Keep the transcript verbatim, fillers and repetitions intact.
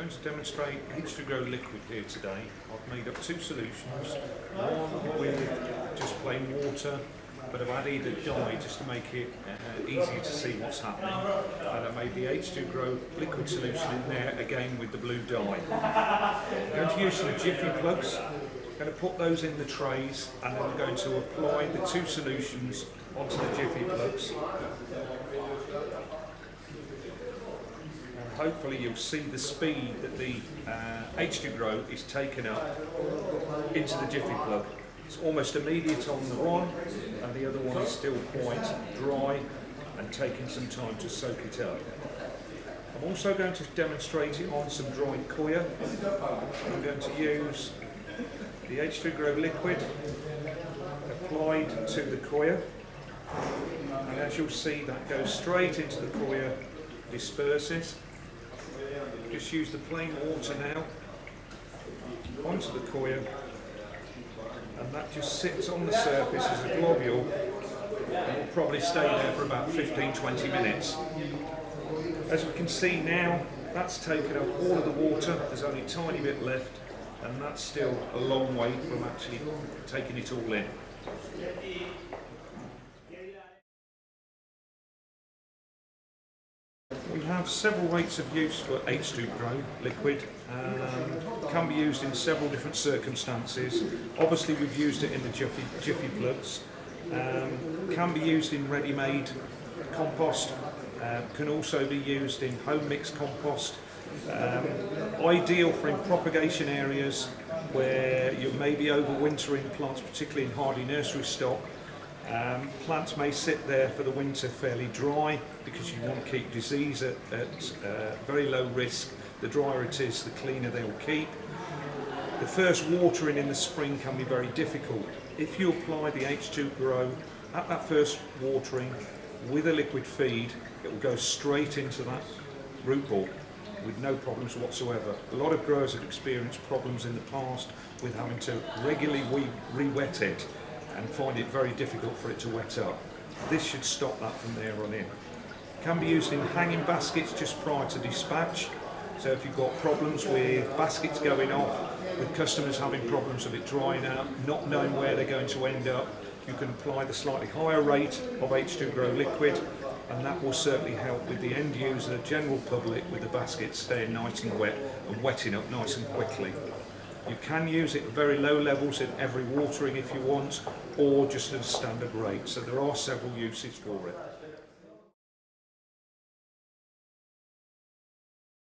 going to demonstrate H two Gro liquid here today. I've made up two solutions, one with just plain water, but I've added a dye just to make it uh, easier to see what's happening, and I made the H two Gro liquid solution in there again with the blue dye. I'm going to use some Jiffy plugs. I'm going to put those in the trays, and then I'm going to apply the two solutions onto the Jiffy plugs. Hopefully you'll see the speed that the uh, H two Gro is taken up into the Jiffy plug. It's almost immediate on the one, and the other one is still quite dry and taking some time to soak it up. I'm also going to demonstrate it on some dried coir. I'm going to use the H two Gro liquid applied to the coir, and as you'll see that goes straight into the coir, disperses. Just use the plain water now onto the coir, and that just sits on the surface as a globule and will probably stay there for about fifteen to twenty minutes. As we can see now, that's taken up all of the water, there's only a tiny bit left, and that's still a long way from actually taking it all in. We have several rates of use for H two Gro liquid. Um, can be used in several different circumstances. Obviously we've used it in the Jiffy, Jiffy plugs. Um, can be used in ready-made compost. Uh, can also be used in home mix compost. Um, ideal for in propagation areas where you may be overwintering plants, particularly in hardy nursery stock. Um, plants may sit there for the winter fairly dry because you want to keep disease at, at uh, very low risk. The drier it is, the cleaner they will keep. The first watering in the spring can be very difficult. If you apply the H two Gro at that first watering with a liquid feed, it will go straight into that root ball with no problems whatsoever. A lot of growers have experienced problems in the past with having to regularly re-wet it and find it very difficult for it to wet up. This should stop that from there on in. Can be used in hanging baskets just prior to dispatch. So if you've got problems with baskets going off, with customers having problems with it drying out, not knowing where they're going to end up, you can apply the slightly higher rate of H two Gro liquid, and that will certainly help with the end user, the general public, with the baskets staying nice and wet and wetting up nice and quickly. You can use it at very low levels in every watering if you want, or just at a standard rate. So there are several uses for it.